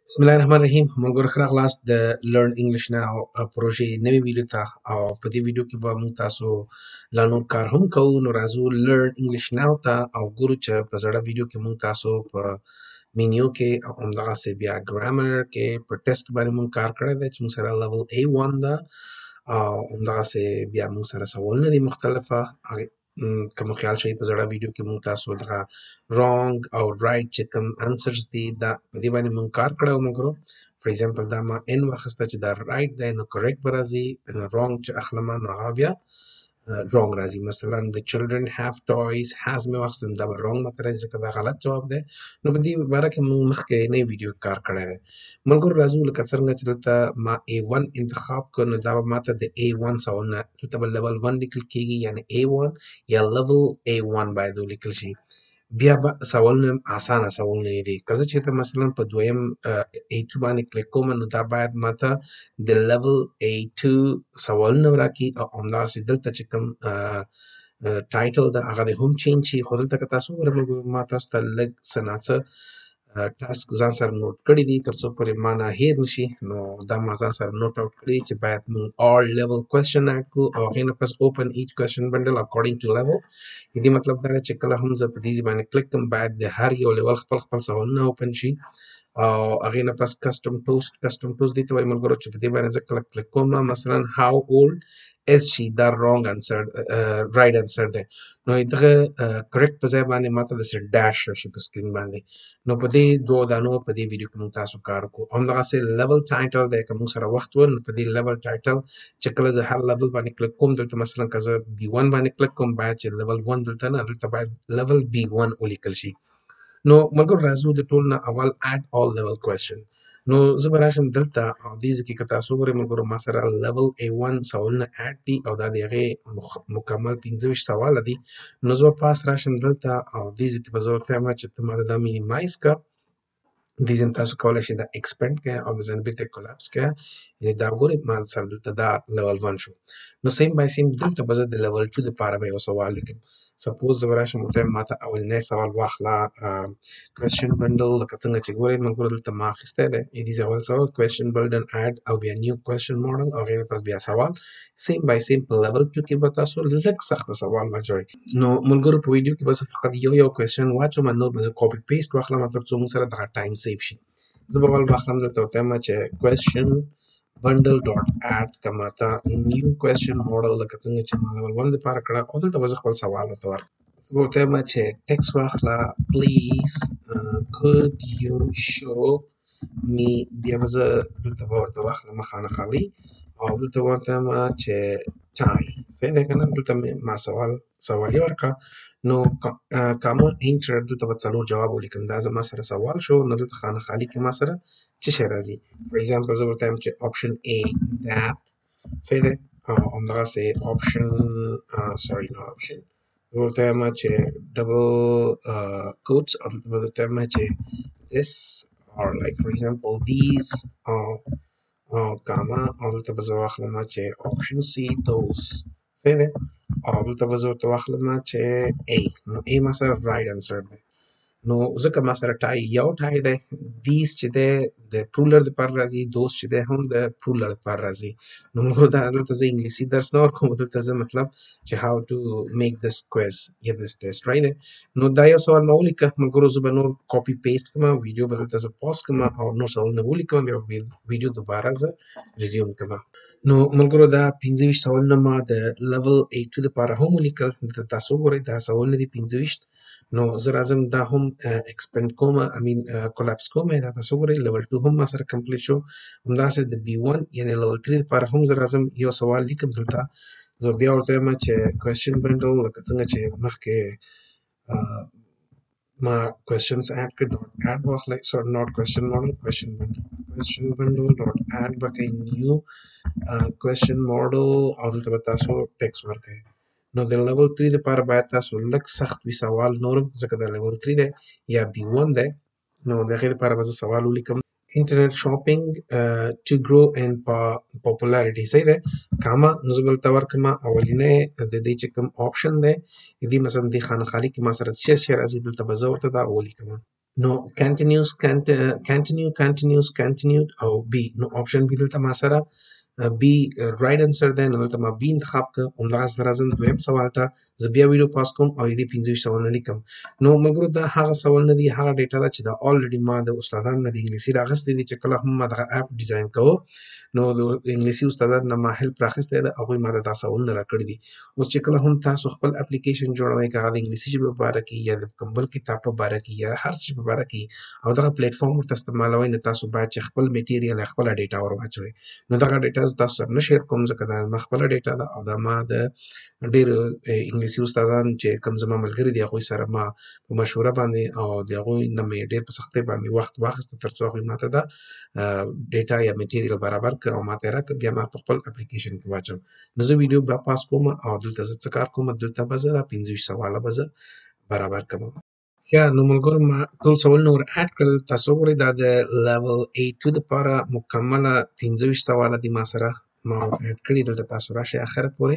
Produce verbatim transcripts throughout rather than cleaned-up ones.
بسم الله الرحمن الرحیم موږ ښه راغلاست د لرن انګلیش ناو پروژې نوې ویډیو ته او په دې ویډیو کې به موږ تاسو لا نور کار هم کوو. نو راځو لرن انګلیش ناو ته او ګورو چې په زړه ویډیو کې موږ تاسو په مینیو کې او همدغسې بیا ګرامر کې په ټیسټ باندې موږ کار کړی دی چې موږ سره لیول اے ون ده او همدغسې بیا موږ سره سوالونه دي مختلفه هغې که مو خیال شي په زړه ویډیو کې موږ تاسو دغه رانګ او رایټ چې کوم انسرز دي دا په دې باندې موږ کار کړی و مګرو فار ایگزامپل دا ما ان واخیسته چې دا رایټ دی نو کریکټ به راځي رانګ چې اخلمه نو هغه بیا رانګ راځي. مثلا د چلډرن هاف ټویز هاز مې واخیستل دا به رانګ ماته راځي ځکه دا غلط جواب دی. نو په دې باره کې موږ مخکې نوې ویډیو کار کړی دی. ملګرو راځو لکه څرنګه چې دلته ما اے ون انتخاب کړ نو دا به ماته د اے ون سوالونه دلته به لیول ون لیکل کېږي یعنې اے ون یا لیول اے ون باید ولیکل شي. بیا به سوالونه اسانه سوالونه دي. که زه چېرته مثلا په دویم اے ټو باندې کلیک کوم نو دا باید ماته د لیول اے ټو سوالونه راکړي او همداسې دلته چې کوم ټایټل ده هغه دې هم چینج شي. خو دلته که تاسو وګورئ ما تاسو ته لږ څه ناڅه ټاسک ځان سره نوٹ کړي دي تر څو پورې ما نه هیر نشي. نو دا ما ځان سره نوٹ آوټ کړي چې باید موږ all level question اډ کړو او هغې نه پس open each question bundle according to level. دې مطلب دا دی چې کله هم زه په دې باندې کلیک کوم باید د هر یو لیول خپل خپل سوالونه اوپن شي او هغې نه پس کسټم ټوسټ کسټم ټوسټ دې ته وایي ملګرو چې په دې باندې زه کله کلیک کوم مثلا how old is she دا رانګ انسر رایټ انسر دی. نو دغه کریکټ په ځای باندې ماته داسې ډاش راشي په سکرین باندې. نو په دې دوه دانو په دې ویډیو کې موږ تاسو کار وکړو. همدغسې لیول ټایټل دی که موږ سره وخت و نو په دې لیول ټایټل چې کله زه هر لیول باندې کلیک کوم دلته مثلا که زه بي ون باندې کلیک کوم باید چې لیول ون دلته نه دلته باید لیول بي ون ولیکل شي. نو ملګرو راځو د ټول نه اول add all level question. نو زه به راشم دلته او دې ځای کې که تاسو وګورئ ملګرو ما سره لیول اے ون سوالونه اډ دي او دا د هغې مکمل پنځه ویشت سواله دي. نو زه به پاس راشم دلته او دې ځای کې به زه ورته وایم چې ته ماته دا مینیمایز کړه. دې ځای تاسو کولی شئ دا ایکسپینډ کړئ او د ځان بیرته کولاپس کړئ. یعنې دا ګورئ ما سره دلته دا لیول ون شو. نو سیم بای سیم دلته به زه د لیول ټو دپاره به یو سوال لیکم. سپوز زه به راشم ورته وایم ماته اولنی سوال واخله کوېسچن بنډل لکه څنګه چې ګورئ ملګرو دلته ما اخیستی دی. دې اول سوال کوېسچن بنډل اډ او بیا نیو کوېسچن موډل او هغې نه پس بیا سوال. سیم بای سیم په لیول ټو کې به تاسو لږ سخته سوال واچوئ. نو ملګرو په ویډیو کې به زه فقط یو یو کوېسچن واچوم نور به زه کاپي پیسټ واخلم تر څو موږ سره دغه ټایم سیف شي. زه به اول واخلم دلته ورته وایم چې کوېسچن bundle dot add که ماته نیو کوېسچن موډل لکه څنګه چې ما لیول ون دپاره کړه او دلته به زه خپل سوال ورته ورکړم. زه به ورته وایم چې ټکسټ واخله پلیز could you show me بیا به زه دلته به ورته واخلم مخانه خالي او دلته به ورته وایم چې time صحیح دی که نه. دلته مې ما سوال سوالي ورکړه نو کامه انټر دلته به څلور جواب ولیکم. دا زما سره سوال شو نو دلته خانه خالي کې ما سره څه شی راځي. فار ایگزامپل زه ورته وایم چې option A that صحیح دی او همدغسې option sorry not option زه ورته وایم چې double quotes او دلته به درته وایم چې this or like for example these او کامه او دلته به زه واخلم چې option C those صحیح دی او دلته به زه ورته واخلم چې A نو A ما سره رایټ انسر دی. نو ځکه ما سره ټای یو ټای دی دیز چې دی د پرولر دپاره راځي دوست چې دی هم د پرولر دپاره راځي. نو مګر دا دلته زه انګلیسي درس نه ورکوم دلته زه مطلب چې how to make this quiz یا this test right دی. نو دا یو سوال ما ولیکه ملګرو زه به نور کاپي پیسټ کړم ویډیو به دلته زه پاس کړم او نور سوالونه ولیکم بیا ویډیو دوباره زه ریزیوم کړم. نو ملګرو دا پنځه ویشت سوالونه ما د لیول اے ټو دپاره هم ولیکل. دلته تاسو وګورئ دا سوالونه دي پنځه ویشت. نو زه راځم دا هم ایکسپینډ کوم I mean کولاپس کوم دا تاسو وګورئ لیول ټو هم ما سره کمپلیټ شو. همداسې د بي ون یعنې لیول تھری لپاره هم زه راځم یو سوال لیکم دلته زه بیا ورته وایم چې کوېسچن بنډل لکه څنګه چې مخکې ما کوېسچنز اډ کړي ډاټ اډ واخلئ سوري ناټ کوېسچن موډل کوېسچن بنډل کوېسچن بنډل ډاټ اډ به کوئ نیو کوېسچن موډل او دلته به تاسو ټکسټ ورکوئ. نو د لیول تھری دپاره باید تاسو لږ سخت وي سوال نورم ځکه دا لیول تھری دی یا بي ون دی. نو د هغې دپاره به زه سوال ولیکم انټرنیټ شاپینګ to grow in popularity صحیح دی کامه نو زه به دلته ورکړم اولینی د دې چې کوم آپشن دی دې مثلا دې خانه خالي کې ما سره څه شی راځي دلته به زه ورته دا ولیکم. نو continuous cant continue continuous continued او بي نو option بي دلته ما سره بي رائټ انسر دی، نو دلته ما بي انتخاب کړ. همدغه سره راځم دویم سوال ته، زه بیا ویډیو پاس کوم او دې پنځه ویشت سوالونه لیکم. نو ملګرو دا هغه سوالونه دي، هغه ډیټا ده چې دا الریډي ما د استادانو نه د انګلیسي راغستې دي، چې کله هم ما دغه اپ ډیزاین کوو نو د انګلیسي استادانو نه ما هیلپ راخیستی ده، هغوی ما ته دا سوالونه راکړي دي. اوس چې کله هم تاسو خپل اپلیکیشن جوړوئ، که هغه د انګلیسي ژبې په باره کې یا د کوم بل کتاب په باره کې یا هر څه په باره کې او دغه پلیټ فارم ورته استعمالوئ، نو تاسو باید چې خپل میټیریل یا خپله ډیټا ور واچوئ. نو دغه ډیټا زه تاسو سره نه شیر کوم، ځکه دا زما خپله ډیټا ده او دا ما د ډېر انګلیسي استادان چې کوم زما ملګري دي هغوی سره ما په مشوره باندې او د هغوی نه مې ډېر په سختۍ باندې وخت واخیسته تر څو هغوی ماته دا ډیټا یا میټیریل برابر کړه او ماته یې راکړه، بیا ما په خپل اپلیکیشن کې واچوم. نو زه ویډیو بیا پاس کوم او دلته زه څه کار کوم، دلته به زه دا پنځه ویشت سواله به زه برابر کوم. یا نو ملګرو ما ټول سوالونه ور اډ کړل، تاسو وګورئ دا د لیول A two دپاره مکمله پنځه ویشت سواله دي ما سره ما ور اډ کړي. دلته تاسو راشئ اخره پورې،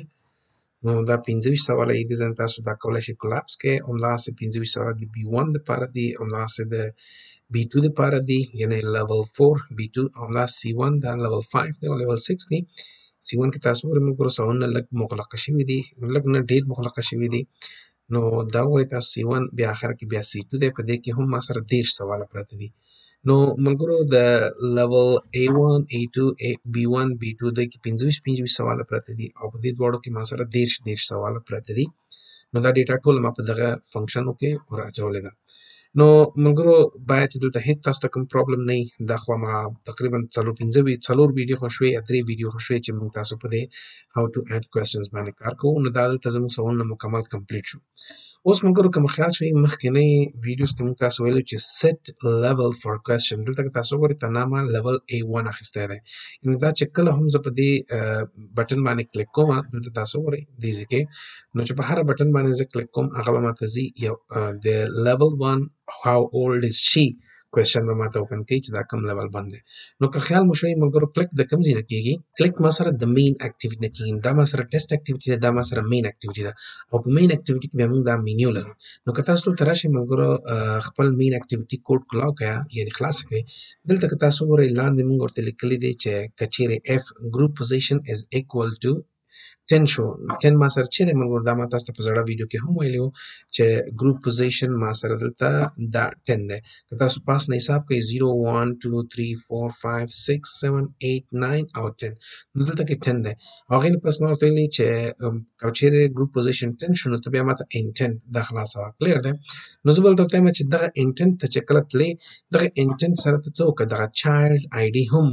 نو دا پنځه ویشت سواله یې دي، ځان تاسو دا کولی شئ کلاپس کړئ. همداسې پنځه ویشت سواله د بي ون دپاره دي، همداسې د بي two دپاره دي، یعنې لیول four بي two، همداسې سي ون دا لیول five دی او لیول six دی. سي ون کې تاسو وګورئ ملګرو سوالونه لږ مغلقه شوي دي، لږ نه ډېر مغلقه شوي دي. نو دا وګورئ تاسو سي ون، بیا آخر کې بیا سي two دی، په دې کې هم ما سره دېرش سواله پراته دي. نو ملګرو د لیول A one A two بي ون بي two دې کې پنځه ویشت پنځه ویشت سواله پراته دي او په دې دواړو کې ما سره دېرش دېرش سواله پراته دي. نو دا ډیټا ټول ما په دغه فنکشنو کې ور اچولې ده. نو ملګرو باید چې دلته هیڅ تاسو ته کوم پرابلم نه وي. دا خو ما تقریبا څلور پنځه څلور ویډیو خو شوې یا درې ویډیو خو شوې چې موږ تاسو په دې هاو ټو اډ کوېسچنز باندې کار کوو. نو دا دلته زموږ سوالونه مکمل کمپلیټ شو. اوس ملګرو که مو خیال شوي مخکینی ویډیوز کې موږ تاسو ویلو چې سیټ لیول فار کوېسچن، دلته که تاسو وګورئ دا نامه لیول A one اخیستی دی. یعنې دا چې کله هم زه په دې بټن باندې کلیک کوم، دلته تاسو وګورئ دې ځای کې، نو چې په هره بټن باندې زه کلیک کوم هغه به ماته ځي یو د لیول one how old is she کوېسچن به ماته اوپن کوي چې دا کوم لیول باندې. نو که خیال مو شوی ملګرو کلیک د کوم ځای نه کېږي، کلیک ما سره د مین اکټیویټي نه کېږي، دا ما سره ټیسټ اکټیویټي ده، دا ما سره مین اکټیویټي ده او په مین اکټیویټي کې بیا موږ دا مینیو لرو. نو که تاسو دلته راشئ ملګرو خپل مین اکټیویټي کوډ کلاو کړئ یعنې خلاص کړئ. دلته که تاسو وګورئ لاندې موږ ورته لیکلي دی چې که چیرې اف ګروپ پوزیشن از اکول ټو ten شو. ten ما سره چیرې ملګرو دا ما تاسو ته په زړه ویډیو کې هم ویلي وو چې ګروپ پوزیشن ما سره دلته دا ten دی. که تاسو پاس نه حساب کوئ zero one two three four five six seven eight nine او ten، نو دلته کې ten دی. هغې نه پس ما ورته ویلي چې که چیرې ګروپ پوزیشن ten شو نو ته بیا ماته intent دا خلاصوه. کلیر دی؟ نو زه به درته وایم چې دغه intent ته چې کله تلې، دغه intent سره ته څه وکړه، دغه چایلډ آی ډي هم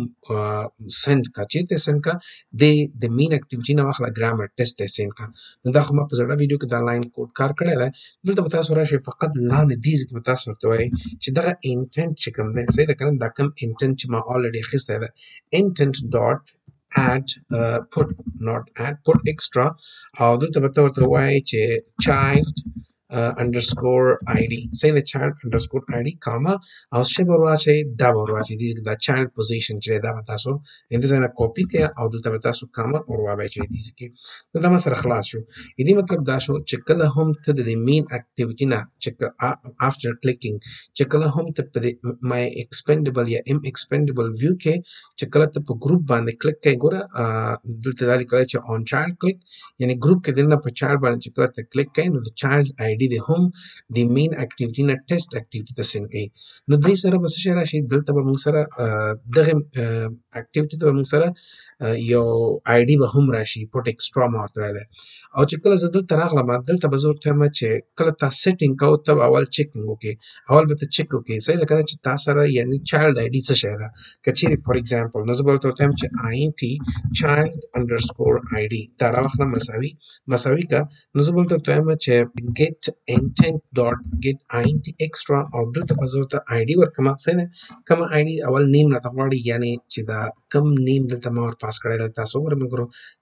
سینډ کړه. چېرته یې سینډ کړه؟ د د مین اکټیویټي نه واخله ګرامر ټیسټ ته یې سینډ کړه. نو دا خو ما په زړه ویډیو کې دا لاین کوډ کار کړی دی. دلته به تاسو راشئ فقط لاندې دې ځای کې به تاسو ورته وایئ چې دغه intent چې کوم دی، صحیح ده که نه، دا کوم intent چې ما already اخیستی دی، intent dot add uh, put not add put extra او دلته به ته ورته ووایئ چې child Uh, underscore id، صحیح ده، child underscore id کاما او څه به ور واچئ، دا به ور واچئ دې دا child position چې دی دا به تاسو دې ځای نه کاپي کړئ او دلته به تاسو کاما ور واچئ دې ځای کې. نو دا ما سره خلاص شو. دې مطلب دا شو چې کله هم ته د مین اکټیویټي نه چې after clicking چې کله هم ته په my expendable یا m expendable view کې چې کله ته په ګروپ باندې کلیک کوې، ګوره دلته دا لیکلی چې on child click، یعنې ګروپ کې دننه په child باندې چې کله ته کلیک کوې نو د child id د هم د مین اکټیویټي نه ټیسټ اکټیویټي ته سینډ کوي. نو دوی سره به څه شی راشي، دلته به موږ سره دغه اکټیویټي ته به موږ سره یو آی ډي به هم راشي، پټ ایکسټرا ما ورته ویلی. او چې کله زه دلته راغلم دلته به زه ورته وایم چې کله تا سیټینګ کوو ته به اول چیکینګ وکړې، اول به ته چیک وکړې، صحیح ده که نه، چې تا سره یعنې چایلډ آی ډي څه شی ده. که چیرې فار ایګزامپل نو زه به ورته ورته وایم چې آی ان ټي چایلډ انډرسکور آی ډي دا راواخله مساوي مساوي که، نو زه به ورته ورته وایم چې get intent dot get int extra او دلته به زه ورته آی ډي ورکړم. صحیح ده، کومه آی ډي اول نیم راته غواړي، یعنې چې دا کم نیم دلته ما ور پاس کړی دی. تاسو وګورئ ملګرو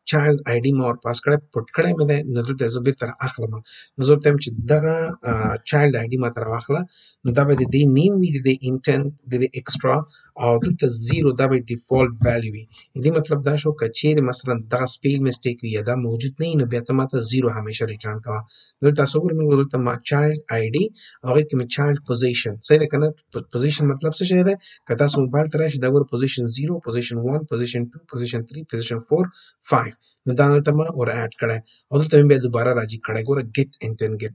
چایلډ آی ډي ما ور پاس کړی پټ کړی مې دی نو دلته زه بیرته اخلم نو زه ورته وایم چې دغه چایلډ آی ډي ماته راواخله نو دا به د دې نیم وي د دې انټنټ د دې ایکسټرا او دلته زیرو دا به ډیفالت ویلیو وي دې مطلب دا شو که چیرې مثلا دغه سپیل میسټیک وي یا دا موجود نه وي نو بیا ته ماته زیرو همیشه ریټرن کوه دلته تاسو وګورئ موږ دلته ما چایلډ آی ډي هغې کې مې چایلډ پوزیشن صحیح ده که نه پوزیشن مطلب څه شی دی که تاسو موبایل ته راشئ دا ګوره پوزیشن زیرو پوزیشن ون پوزیشن ټو پوزیشن تھری پوزیشن فور فایو نو دا دلته ما ور اډ کړی او دلته مې بیا دوباره راجي کړی ګوره ګیټ انټن ګیټ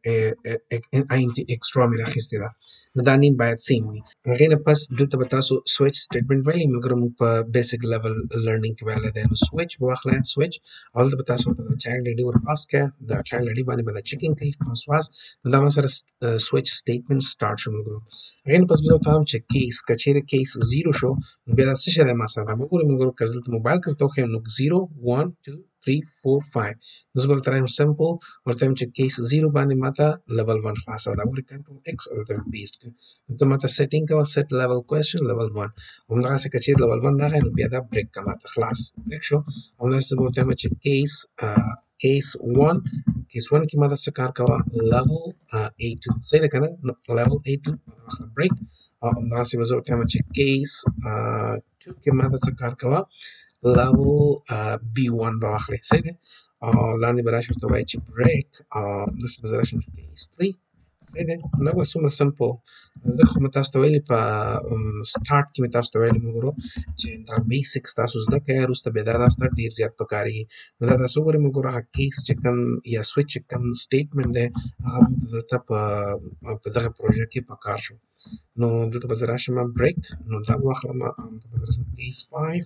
آی ان ټي ایکسټرا مې راخیستې ده نو دا نیم باید سیم وي هغې نه پس دلته به تاسو سویچ سټیټمنټ ویلی مګر موږ په بیسک لیول لرنینګ کې ویلی دی نو سویچ به واخلی سویچ او دلته به تاسو ورته د چایلډ آی ډي ور پاس کړئ د چایلډ آی ډي باندې به دا چیکینګ کوي پاس واس نو دا ما سره سویچ سټیټمنټ سټارټ شو ملګرو هغې نه پس به زه ورته وایم چې کیس که چیرې کیس زیرو شو نو بیا دا څه شی دی ما سره دا به وګورئ ملګرو که زه دلته موبایل کې درته وښیم نو زیرو ون ټو تھری فور فایو نو زه به درته وایم سمپل ورته وایم چې کیس زیرو باندې ماته لیول ون خلاصوه دا وګورئ کنټرول ایکس او دلته مې پیسټ کړه نو ته ماته سیټینګ کوه سیټ لیول کوېسچن لیول ون همدغسې که چیرې لیول ون راغی نو بیا دا بریک کړه ماته خلاص بریک شو همداسې زه به ورته وایم چې کیس کیس ون کیس ون کې ماته څه کار کوه لیول اے ټو صحیح ده که نه نو لیول اے ټو بریک او همدغسې به زه ورته وایم چې کیس ټو کې ماته څه کار کوه level uh, بي ون به واخلئ صحیح دی او لاندې به راشي ورته وایي چې بریک او داسې به زه راشم چې کیس تھری صحیح دی دا به څومره سمپل ځکه خو مې تاسو ته ویلي په سټارټ کې مې تاسو ته ویلي ملګرو چې دا بیسکس تاسو زده کړئ وروسته بیا دا تاسو ته ډېر زیات پکارېږي نو دا تاسو وګورئ ملګرو هغه کیس چې کوم یا سویچ چې کوم سټیټمنټ دی هغه موږ دلته په په دغه پروژه کې پکار شو نو دلته به زه راشم بریک نو دا به واخلم دلته به زه راشم کیس فایو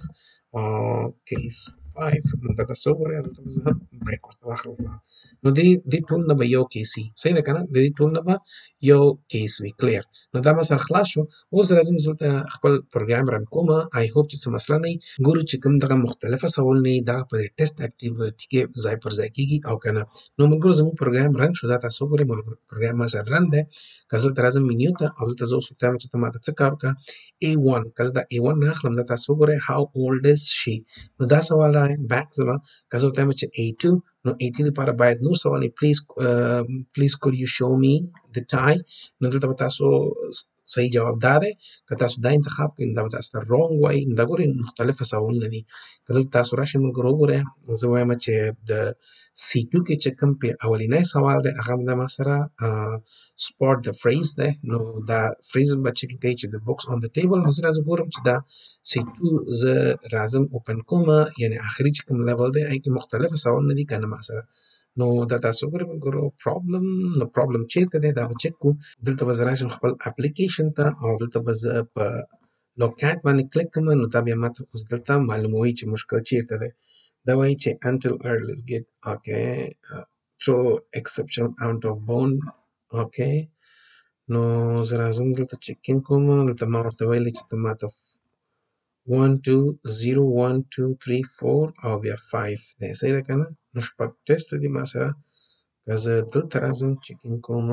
کیس فایو نو دا تاسو وګورئ دلته به زه بریک ورته واخلم نو دې دې ټول نه به یو کیس وي صحیح ده که نه د دې ټول نه به یو کیس وي کلیر نو دا ما سره خلاص شو اوس راځم زه دلته خپل پروګرام رن کوم آی هوپ چې څه مسله نه وي ګورو چې کوم دغه مختلفه سوالونه دي دا په ټیسټ اکټیویټي کې ځای پر ځای کېږي او که نه نو ملګرو زموږ پروګرام رن شو دا تاسو وګورئ پروګرام ما سره رن دی که زه دلته راځم منیو ته او دلته زه اوس ورته وایم چې ته ماته څه کار وکړه اے ون که زه دا اے ون راخلم دا تاسو وګورئ هاو اولډ از شي نو دا سوال راغی بیک زما که زه ورته وایم چې اے ټو نو اے ټو لپاره باید نور سوال پلیز پلیز کوډ یو شو می د ټای نو دلته به تاسو صحیح جواب دا دی که تاسو دا انتخاب کړئ نو دا به تاسو ته رونګ وایي نو دا ګورئ مختلفه سوالونه دي که دلته تاسو راشئ ملګرو وګورئ زه وایم چې د سی ټو کې چې کوم پې اولنی سوال دی هغه د ما سره سپاټ د فریز دی نو دا فریز به چیک کوي چې د بوکس آن د ټیبل نو زه راځم ګورم چې دا سی ټو زه راځم اوپن کوم یعنې آخري چې کوم لیول دی هغې کې مختلفه سوالونه دي که نه ما سره نو دا تاسو وګورئ ملګرو پرابلم نو پرابلم چیرته دی دا به چک کړو دلته به زه راشم خپل اپلیکیشن ته او دلته به زه په لوکیټ باندې کلیک کوم نو دا بیا ماته اوس دلته معلوموي چې مشکل چیرته دی دا وایي چې until earliest get okay uh, show exception out of bound okay نو زه راځم دلته چیکینګ کوم دلته ما ورته ویلي چې ته ماته ون ټو زیرو ون ټو تھری فور او بیا فایو دی صحیح ده که نه نو شپږ ټیسټ دي ما سره که زه دلته راځم چیکینګ کوم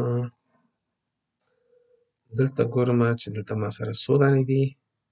دلته ګورم چې دلته ما سره څو دانې دي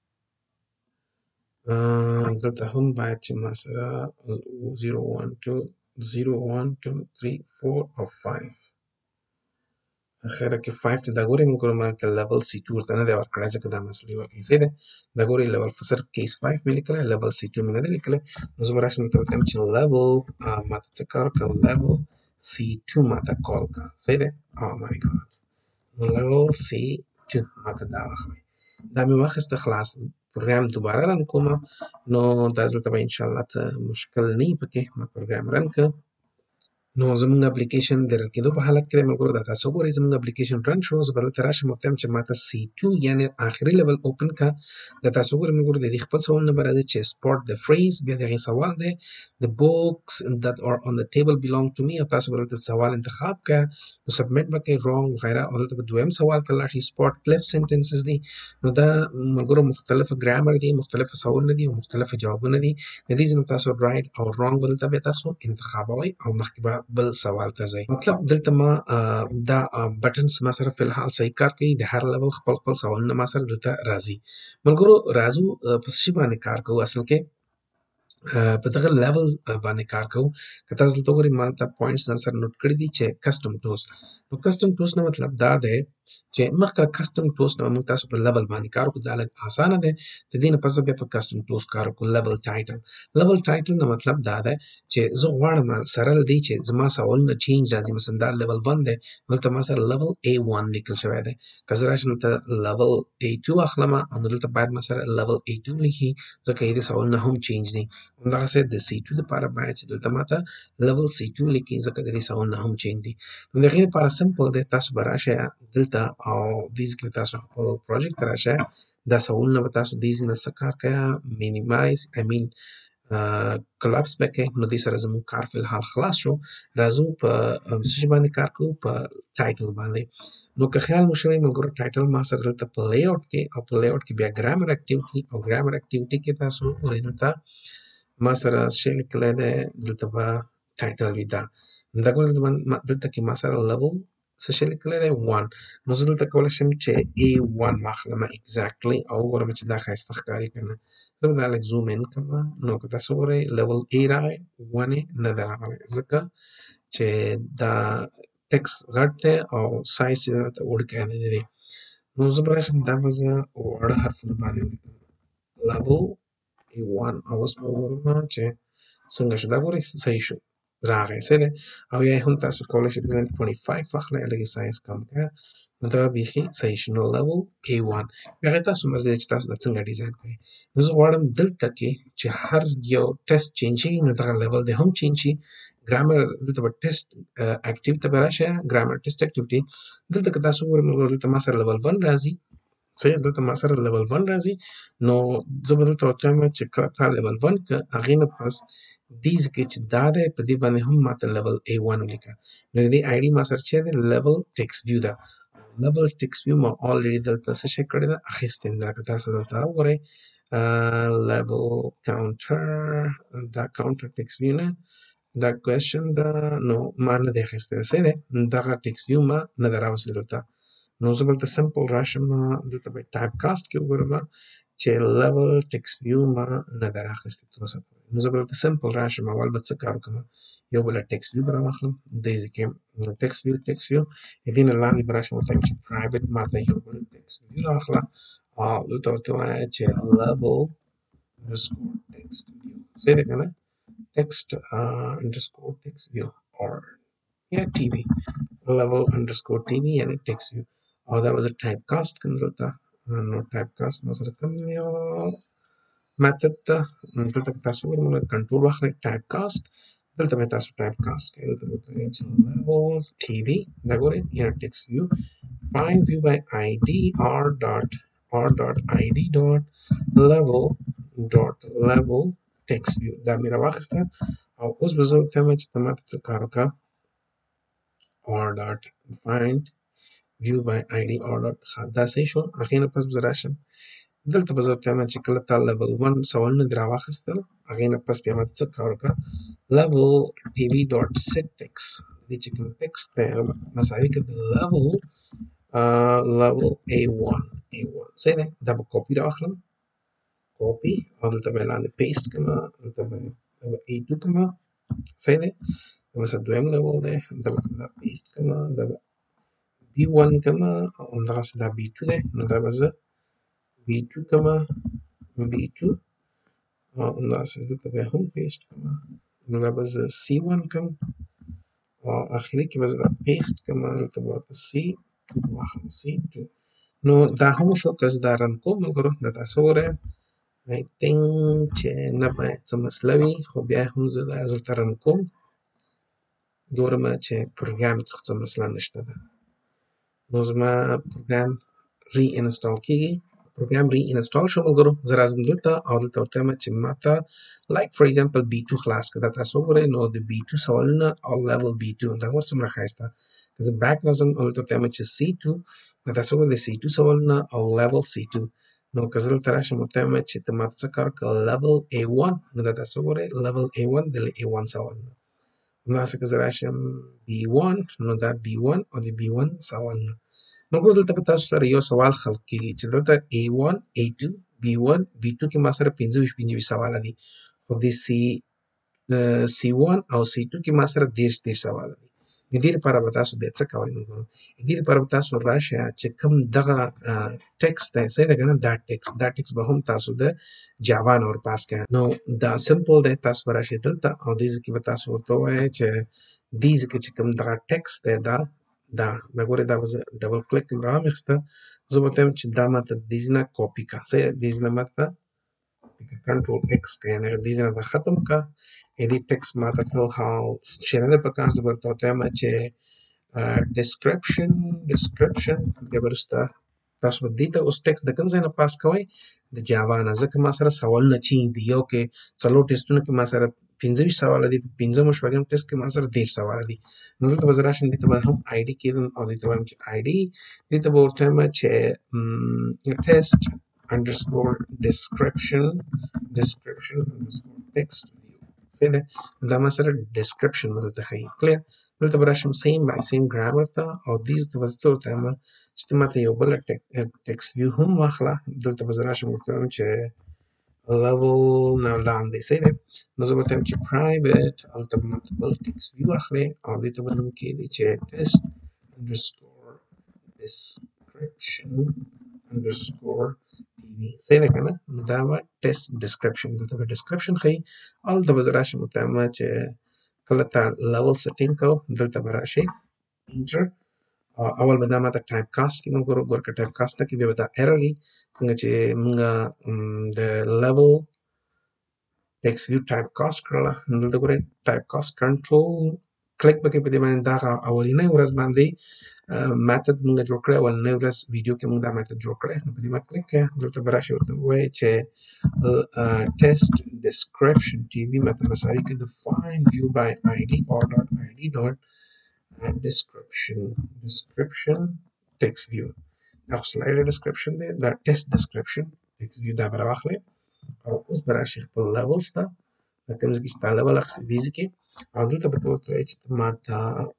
دلته هم باید چې ما سره زیرو ون ټو زیرو ون ټو تھری فور او فایو اخره کې فایو ته دا ګورئ ملګرو ما دلته لیول سی ټو ورته نه دی ورکړی ځکه دا مسلې واقعي صحیح دی دا ګورئ لیول صرف کیس فایو مې لیکلی لیول سی ټو مې نه دی لیکلی نو زه به راشم دلته ورته وایم چې لیول ماته څه کار وکړه لیول سی ټو ماته کال کړه صحیح دی او مای ګاډ نو لیول سی ټو ماته دا واخلئ دا مې واخیسته خلاص پروګرام دوباره رن کوم نو دا دلته به انشاءالله څه مشکل نه وي پکې ما پروګرام رن کړ نو زموږ اپلیکیشن د رن کېدو په حالت کې دی ملګرو دا تاسو وګورئ زموږ اپلیکیشن رن شو زه به دلته راشم ورته وایم چې ماته سی ټو یعنې آخري لیول اوپن کړه دا تاسو وګورئ ملګرو د دې خپل سوالونه به راځي چې سپاټ د فریز بیا د هغې سوال دی د بوکس that are on the table belong to me او تاسو به دلته سوال انتخاب کړه نو سبمیټ به کوئ رونګ وغیره او دلته به دویم سوال ته لاړ شئ سپاټ کلیف سینټنسز دي نو دا ملګرو مختلفه ګرامر دي مختلفه سوالونه دي او مختلفه جوابونه دي د دې ځینې تاسو رایټ او رونګ به دلته بیا تاسو انتخابوئ او مخکې به بل سوال ته ځئ مطلب دلته ما دا بټنز ما سره فی الحال صحیح کار کوي د هر لیول خپل خپل سوالونه ما سره دلته راځي ملګرو راځو په څه شي باندې کار کوو اصل کې په دغه لیول باندې کار کوو. که تاسو دلته وګورئ ما ته پوینټس ځان سره نوټ کړي دي چې کسټم ټوس. نو کسټم ټوس نه مطلب دا دی چې مخکې کسټم ټوس نه موږ تاسو په لیول باندې کار وکړو، دا لږ اسانه دی. د دې نه پس بیا په کسټم ټوس کار وکړو. لیول ټایټل لیول ټایټل نه مطلب دا دی چې زه غواړم سره له دې چې زما سوالونه چینج راځي، مثلا دا لیول ون دی، دلته ما سره لیول اے ون لیکل شوی دی. که زه راشم دلته لیول اے ټو اخلم نو دلته باید ما سره لیول اے ټو لیکي، ځکه یې سوالونه هم چینج دي. همدغسې د سی ټو لپاره باید چې دلته ماته لیول سی ټو لیکي، ځکه د دې سوالونه هم چینج دي. نو د هغې لپاره سمپل دی، تاسو به راشئ دلته او دې ځای کې تاسو خپل پروجیکټ ته راشئ، دا سوالونه به تاسو دې ځای نه څه کار کوئ، مینیمایز آی مین کلاپس به کوئ. نو دې سره زموږ کار فی الحال خلاص شو. راځو په څه شي باندې کار کوو، په ټایټل باندې. نو که خیال مو شوی ملګرو ټایټل ما سره دلته په لی آوټ کې او په لی آوټ کې بیا ګرامر اکټیویټي او ګرامر اکټیویټي کې تاسو وګورئ دلته ما سره شی لیکلی دی، دلته به ټایټل وي دا. دا ګورئ دلته کې ما سره لیول څه شی لیکلی دی ون. نو زه دلته کولی شم چې اے ون واخلم اګزیکټلی او وګورم چې دا ښایسته ښکاري که نه. زه به دا لږ زوم ان کړم. نو که تاسو وګورئ لیول اے راغی، ون یې نه دی راغلی، ځکه چې دا ټکس غټ دی او سایز چې دی راته وړوکی دی د دې. نو زه به راشم دا به زه واړه حرفونه باندې ولیکم، لیول اے ون. او اوس به وګورم چې څنګه شو. دا ګورئ صحیح شو، راغی صحیح دی. او یا هم تاسو کولی شئ ځان ټوینټي فایف واخلئ، لږ یې سایز کم کړئ، نو دا بیخي صحیح شو. نو لیول اے ون. بیا هغې تاسو مرضي ده چې تاسو دا څنګه ډیزاین کوئ. نو زه غواړم دلته کې چې هر یو ټیسټ چینج شي نو دغه لیول دی هم چینج شي. ګرامر دلته به ټیسټ اکټیو ته به راشئ، ګرامر ټیسټ اکټیویټي. دلته که تاسو وګورئ ملګرو دلته ما سره لیول ون راځي، صحیح دلته ما سره لیول ون راځي. نو زه به دلته ورته وایم چې کله تا لیول ون که هغې نه پس دې ځای کې چې دا دی په دې باندې هم ماته لیول اے ون ولیکه. نو د دې آی ډي ما سره چیرې دی، لیول ټیکسټ ویو ده. لیول ټیکسټ ویو ما الریډي دلته څه شی کړې ده، اخیستې ده. که تاسو دلته وګورئ لیول کاونټر، دا کاونټر ټیکسټ ویو نه، دا کوېشن ده، نو ما نه دی اخیستی، صحیح دی. دغه ټیکسټ ویو ما نه ده راوستې دلته. نو زه به دلته سمپل راشم، دلته به ټایپ کاسټ کې وګورم چې لیول ټیکسټ ویو ما نه ده رااخیستې تر اوسه پورې. نو زه به دلته سمپل راشم، اول به څه کار وکړم، یو بله ټیکسټ ویو به راواخلم، دې ځای کې ټیکسټ ویو ټیکسټ ویو دې نه لاندې به راشم ورته وایم چې پرایویټ ما ته یو بل ټیکسټ ویو راواخله او دلته ورته ووایه چې لیول انډرسکور ټیکسټ ویو، صحیح دی که نه، text uh, underscore text view or yeah tv level underscore tv یعنی text view. او دا به زه ټایپ کاسټ کوم دلته. نو ټایپ کاسټ ما سره کوم یو میتھډ ته، دلته که تاسو وګورئ کنټرول واخلئ ټایپ کاسټ، دلته به تاسو ټایپ کاسټ کوئ، دلته به کوئ چې لیول tv. دا ګورئ یعنی text view find view by id r dot r dot id dot level dot level text view. دا مې راواخیسته او اوس به زه ورته وایم چې ته ماته څه کار وکړه، r dot find view by id r dot. دا صحیح شو. هغې نه پس به زه راشم دلته به زه ورته وایم چې کله تا لیول ون سوالونه دې راواخیستل، هغې نه پس بیا ماته څه کار وکړه، لیول tv dot set text، دې چې کوم ټکسټ دی هغه مساوي کړه د لیول لیول اے ون اے ون، صحیح دی. دا به کاپي راواخلم، کاپي، او دلته به یې لاندې پیسټ کړم، دلته به اے ټو کړم، صحیح دی. دا مثلا دویم لیول دی، دا به دا پیسټ کړم، دا به بي ون کړم او همدغسې دا بي ټو دی. نو دا به زه بي ټو کړم، بي ټو، او همدغسې دلته به یې هم پیسټ کړم، نو دا به زه سي ون کړم او اخري کې به زه دا پیسټ کړم، دلته به ورته سي ټو واخلم، سي ټو. نو دا هم وشو. که زه دا رن کوم ملګرو دا تاسو وګورئ، I think چې نه باید څه مسله وي، خو بیا هم زه دا دلته رن کوم، ګورم چې پروګرام کې خو څه مسله نشته ده. نو زما پروګرام ری انسټال کېږي، پروګرام ری انسټال شو ملګرو. زه راځم دلته او دلته ورته وایم چې ما ته لایک فار ایگزامپل بي ټو خلاص کړه. دا تاسو وګورئ نو د بي ټو سوالونه او لیول بي ټو دا ګوره څومره ښایسته. که زه بیک راځم او دلته ورته وایم چې سي ټو، دا تاسو وګورئ د سي ټو سوالونه او لیول سي ټو. نو که زه دلته راشم ورته وایم چې ته ما ته څه کار وکړه، لیول اے ون، نو دا تاسو وګورئ لیول اے ون د اے ون سوالونه. همدغسې که زه راشم بي ون، نو دا بي ون او د بي ون سوالونه. ملګرو دلته به تاسو سره یو سوال خلق کېږي چې دلته اے ون اے ټو بي ون بي ټو کې ما سره پنځه ویشت پنځه ویشت سواله دي، او د سی سی ون او سی ټو کې ما سره دېرش دېرش سواله دي. د دې لپاره به تاسو بیا څه کوئ ملګرو؟ د دې لپاره به تاسو راشه چې کوم دغه ټیکسټ دی صحیح ده که نه، دا ټیکسټ دا ټیکسټ به هم تاسو د جاوا نه ور پاس کړئ. نو دا سمپل دی، تاسو به راشئ دلته او دې ځای کې به تاسو ورته ووایئ چې دې ځای کې چې کوم دغه ټیکسټ دی دا دا دا ګورئ دا به زه ډبل کلیک کوم راواخیسته، زه به ورته وایم چې دا ماته دې ځای نه کاپي کړه، صحیح دې ځای نه ماته کنټرول ایکس کړه، یعنې دې ځای نه دا ختم کړه. دې ټیکسټ ماته فی الحال چې نه دی پکار، زه به ورته وایم چې description description بیا به وروسته تاسو به دې ته اوس ټیکسټ د کوم ځای نه پاس کوئ؟ د جاوا نه، ځکه ما سره سوالونه چینج دي. یو کې څلور ټیسټونه کې ما سره پنځه ویشت سواله دي، په پنځم او شپږم ټیسټ کې ما سره دېرش سواله دي. نو دلته به زه راشم، دې ته به هم آی ډي کېږدم او دې ته به وایم چې آی ډي، دې ته به ورته وایم چې ټیسټ underscore description description underscore text view صحیح ده، دا ما سره description به دلته ښیي. کلیر؟ دلته به راشم سیم بای سیم ګرامر ته او دې ته به زه څه ورته وایم چې ته ماته یو بله ټیکسټ ویو هم واخله. دلته به زه راشم ورته وایم چې level نه لاندې صحیح ده، نو زه به ورته وایم چې private، هلته به ماته بل ټیکسټ ویو اخلې او دې ته به نوم کېږدي چې test underscore description underscore صحیح ده که نه؟ نو دا به ټیسټ ډسکرپشن، دلته به ډسکرپشن ښیي. هلته به زه راشم ورته وایم چې کله تا لیول سیټینګ کوو دلته به راشئ انټر، اول به دا ماته ټایپ کاسټ کې موږ ګورو، ګوره که ټایپ کاسټ نه کړي بیا به دا ایرر وي. څنګه چې موږ د لیول ټیکسټ ویو ټایپ کاسټ کړله، نو دلته ګورئ ټایپ کاسټ کنټرول کلیک به کوئ په دې باندې، دا هغه اولنۍ ورځ باندې میتد موږ جوړ کړی، اولنۍ ورځ ویډیو کې موږ دا میتد جوړ کړی. نو په دې باندې کلیک کړئ، دلته به راشئ ورته ووایئ چې ټیسټ ډسکرپشن ټي وي ماته مساوي کړي د find view by id or dot id dot description description text view. دا خو سلایډر ډسکرپشن دی، دا ټیسټ ډسکرپشن text view دا به راواخلئ او اوس به راشئ خپل لیولز ته، دا کوم ځای کې چې تا لیول اخیستې دې ځای کې، او دلته به ته ورته وایې چې ته ماته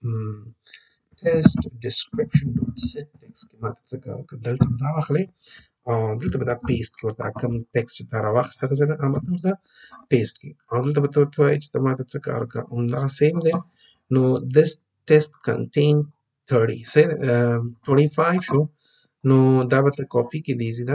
test description dot set text کې ماته څه کوه، دلته به دا واخلئ او دلته به دا پیسټ کړي، ورته کوم ټیکسټ چې تا راواخیست هغه ځای نه ماته ورته پیسټ کړي او دلته به ته ورته وایې چې ته ماته څه کار وکړه، همدغه سیم دی. نو this test contain thirty صحیح ده twenty-five شو، نو دا به ته کاپي کړي دې ځای نه،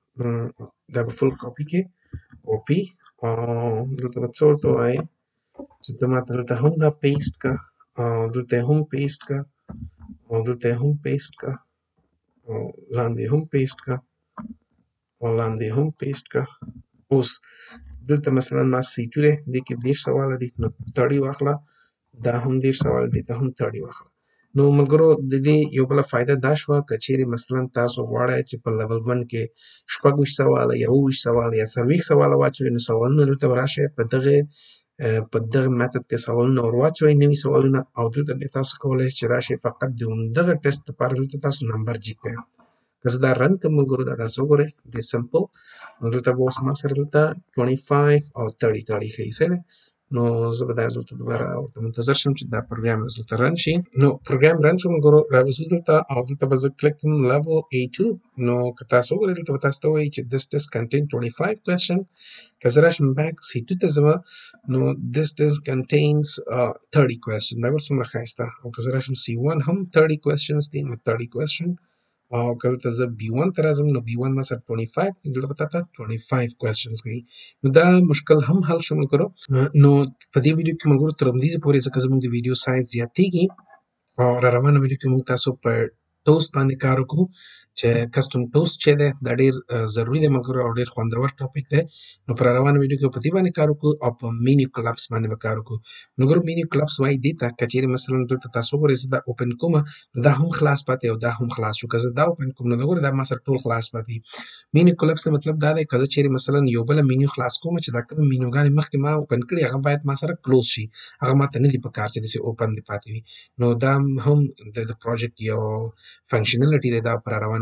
دا به فل کاپي کړي کاپي او دلته به څه ورته ووایې چې ته ماته دلته هم دا پیسټ کړه او دلته یې هم پیسټ کړه او دلته یې هم پیسټ کړه او لاندې هم پیسټ کړه او لاندې هم پیسټ کړه. اوس دلته مثلا ما سی ټو دی، دې کې دېرش سواله دي، نو thirty واخله، دا هم دېرش سواله دي، دا هم thirty واخله. نو ملګرو د دې یو بله فایده دا شوه که چیرې مثلا تاسو غواړئ چې په لیول ون کې شپږ ویشت سواله یا اووه ویشت سواله یا څلوېښت سواله واچوئ، نو سوالونه دلته راشئ په دغې په دغه میتد کې سوالونه ور واچوئ، نوي سوالونه، او دلته بیا تاسو کولی چې راشئ فقط د همدغه ټیسټ لپاره دلته تاسو نمبر جیک کړئ. که زه دا رن کړم ملګرو دا داسې وګورئ ډېر سمپل، نو دلته به اوس ما سره دلته twenty-five او thirty thirty ښیي صحیح دی. نو زه به دا دلته دوباره ورته منتظر شم چې دا پروګرام دلته رن شي. نو پروګرام رن شو ملګرو، راوځو دلته او دلته به زه کلیک کړم لیول A two. نو که تاسو وګورئ دلته به تاسو ته وایي چې this test contain twenty-five question. که زه راشم بیک سی ټو ته ځمه نو this test contains uh, thirty question. دا ګوره څومره ښایسته. او که زه راشم سی ون هم thirty questions دي، نو thirty question. او که دلته زه بي ون ته راځم نو بي ون ما سره twenty-five دي، دلته به تا ته twenty-five questions کوي. نو دا مشکل هم حل شو ملګرو. نو په دې ویډیو کې ملګرو تر همدې ځایه پورې، ځکه زموږ د ویډیو سایز زیاتېږي او را روانه ویډیو کې موږ تاسو په ټوسټ باندې کار وکړو چې کسټم ټوسټ چې دی دا ډېر ضروري دی ملګرو او ډېر خوندور ټاپک دی. نو په را روانه ویډیو کې په دې باندې کار وکړو او په مینیو کلپس باندې به کار وکړو. ملګرو مینیو کلپس وایي دې ته که چېرې مثلا دلته تاسو وګورئ زه دا اوپن کومه نو دا هم خلاص پاتې او دا هم خلاص شو. که زه دا اوپن کوم نو دا ګورئ دا ما سره ټول خلاص پاتې. مینیو کلپس ته مطلب دا دی که زه چېرې مثلا یو بله مینیو خلاص کوم چې دا کومې مینیوګانې مخکې ما اوپن کړي هغه باید ما سره کلوز شي، هغه ما ته نه دي په کار چې داسې اوپن دې پاتې وي. نو دا هم د پروجیکټ یو فنکشنالټي دی، دا په را روانه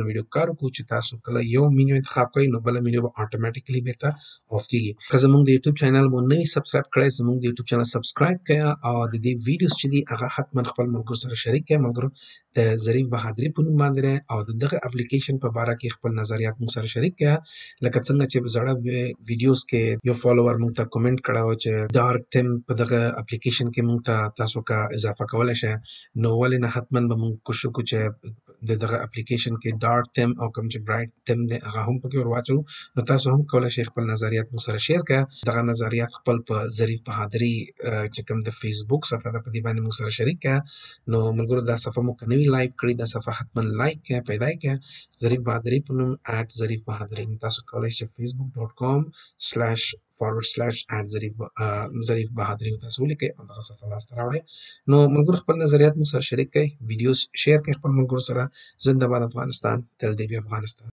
ویډیو کار وکړو چې تاسو کله یو مینیو انتخاب کړئ نو بله مینیو به اتوماتیکلی بیرته آف کیږي. که زموږ د یوټیوب چینل مو نه وي سبسکرایب کړی زموږ د یوټیوب چینل سبسکرایب کړئ او د دې ویډیوز چې دي هغه حتما خپل ملګرو سره شریک کړئ. ملګرو د ظریف بهادري په نوم باندې دی او د دغه اپلیکیشن په باره کې خپل نظریات موږ سره شریک کړئ. لکه څنګه چې په زړه ویډیوز کې یو فالوور موږ ته کومنټ کړی و چې ډارک تیم په دغه اپلیکیشن کې موږ ته تاسو کا اضافه کولی شئ، نو ولې نه حتما به موږ کوشش وکړو چې د دغه اپلیکیشن کې ډارک تیم او کوم چې برایټ تیم دی هغه هم پکې ور واچوو. نو تاسو هم کولی شئ خپل نظریات موږ سره شیر کړئ. دغه نظریات خپل په ظریف بهادري چې کوم د فیسبوک صفحه ده په دې باندې موږ سره شریک کړئ. نو ملګرو دا صفحه مو که نه وي لایک کړې دا صفحه حتما لایک کړئ، پیدا یې کړئ ظریف بهادري په نوم ایټ ظریف بهادري. تاسو کولی شئ فیسبوک ډاټ کام سلیش فارورډ سلیش ایټ ظریف ظریف بهادري تاسو ولیکئ او دغه صفحه لاسته راوړئ. نو ملګرو خپل نظریات موږ سره شریک کړئ، ویډیوز شیر کړئ خپل ملګرو سره. زنده باد افغانستان، تل دې وي افغانستان.